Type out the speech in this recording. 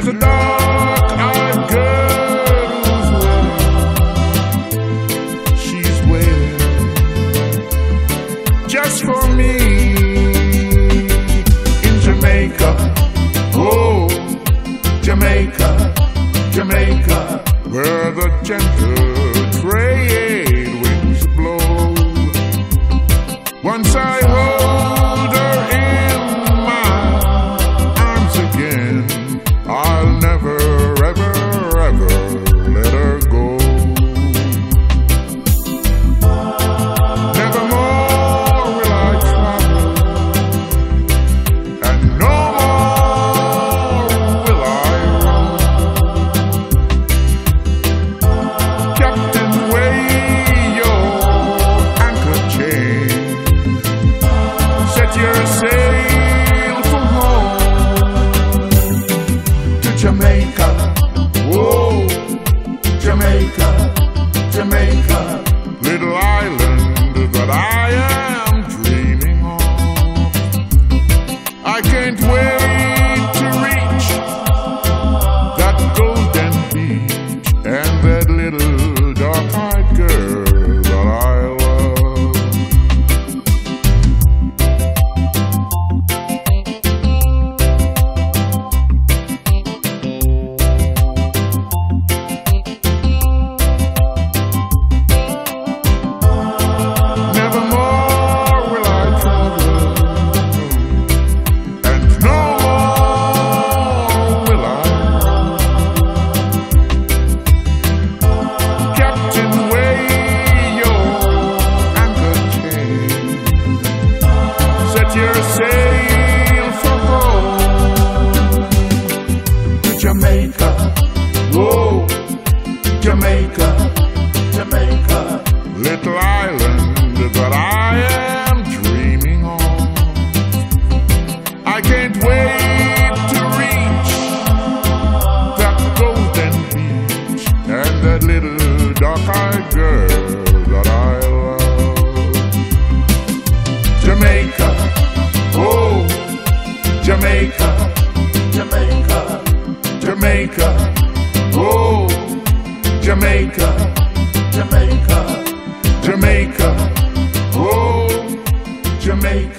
a dark-eyed girl who's waiting. She's waiting just for me in Jamaica. Oh, Jamaica, Jamaica, where the gentle trade winds blow. Once I hold her in my arms again, I'll never, ever, ever let her go. Nevermore will I travel, and no more will I roam. Captain, weigh your anchor chain, set your sail for home to Jamaica. Oh, Jamaica, Jamaica, little island that I am dreaming of. I can't wait to reach that golden beach and that little dark-eyed girl that I love. Nevermore will I travel, and no more will I roam. Captain, weigh your anchor chain, set your sail for home to Jamaica. Oh, Jamaica, Jamaica, little island that I am dreaming of. I can't wait to reach that golden beach and that little dark-eyed girl that I love. Jamaica, oh, Jamaica, Jamaica, Jamaica, oh, Jamaica, Jamaica, Jamaica, oh, Jamaica.